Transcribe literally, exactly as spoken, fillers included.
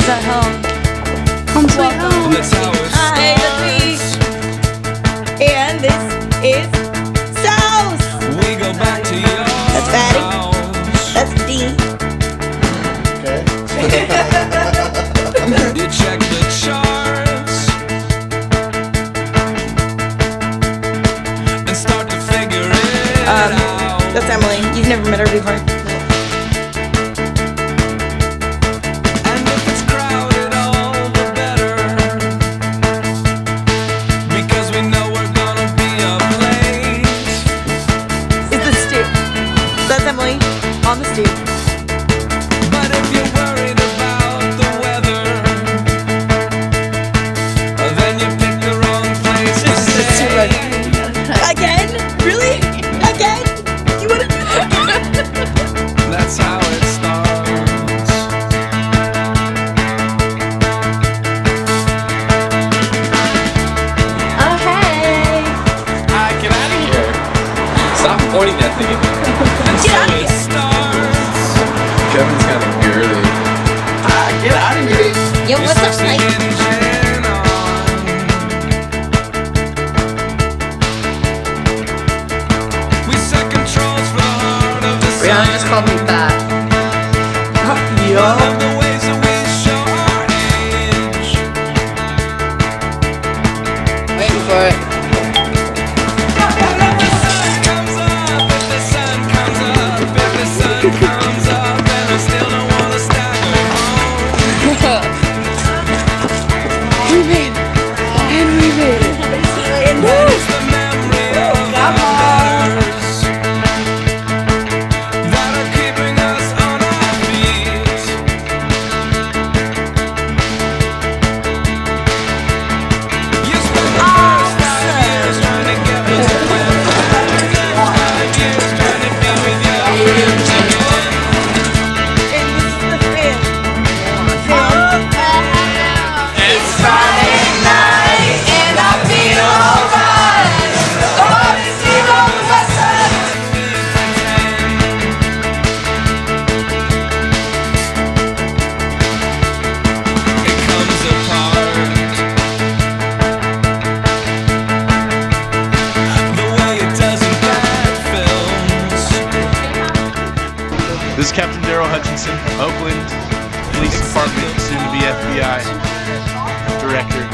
Home's at home. Home sweet home. Hi, that's me. And this is Sauce. We go back to your That's Fatty. That's D. Okay. You check the charts and start to figure it Um, out. that's Emily. You've never met her before. And if it's crowded, all the better, because we know we're gonna be up late. It's the stoop. That's Emily on the stoop. But if you're worried about the weather, then you pick the wrong place to stay. Again? Really? Again? You wanna do that again? That's how it starts. Oh, hey. Ah, get out of here. Stop pointing that thing at me. And Get so out of it here. starts. Kevin's kind of girly. Ah, get out of here. Yo, You what's up, switch the Mike? engine on. We set controls for the heart of the Brianna sun. just called me fat. One of the ways that we show our age. Waiting for it. If the sun comes up, if the sun comes up, if the sun comes up, and I still don't wanna stagger home. We made it. And we made it. That is the memory of our letters that are keeping us on our feet. You spent the first five years trying to get me to win. The next five years trying to be with your friends again. And this is the fifth. It's Friday night and I feel alright. The party's still on the west side. It comes apart. The way it does in bad films. This is Captain Daryl Hutchinson, Oakland Police Department, soon to be F B I Director.